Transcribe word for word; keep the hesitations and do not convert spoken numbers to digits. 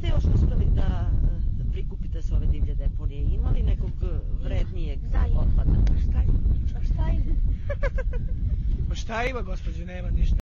ste još uspeli da prikupite s ove divlje deponije? Ima li nekog vrednijeg otpada? Šta ima? Šta ima? Pa šta ima, gospođe, nema ništa.